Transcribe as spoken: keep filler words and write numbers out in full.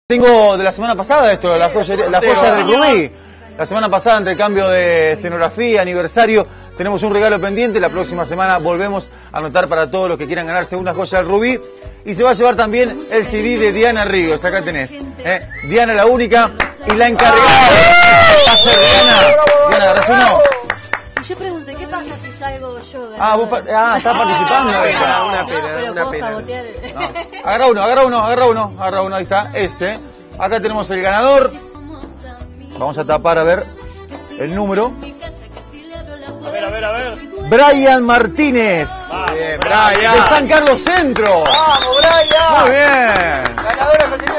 Tengo de la semana pasada esto, la joya, la joya del Rubí. La semana pasada, entre el cambio de escenografía, aniversario, tenemos un regalo pendiente. La próxima semana volvemos a anotar para todos los que quieran ganarse una joya del Rubí. Y se va a llevar también el C D de Diana Ríos. Acá tenés. ¿eh? Diana la única y la encargada va a ser Diana. Diana, ¿agarrás uno? Yo pregunté, ¿qué pasa si salgo yo? Ah, vos ah, estás participando. No, ella. una pena, pero una pena. Sabotear el... no. Agarra uno, agarra uno, agarra uno, agarra uno, ahí está, ese. Acá tenemos el ganador. Vamos a tapar a ver el número. A ver, a ver, a ver. Brian Martínez. Vamos, bien, Brian. De San Carlos Centro. ¡Vamos, Brian! Muy bien. Ganadora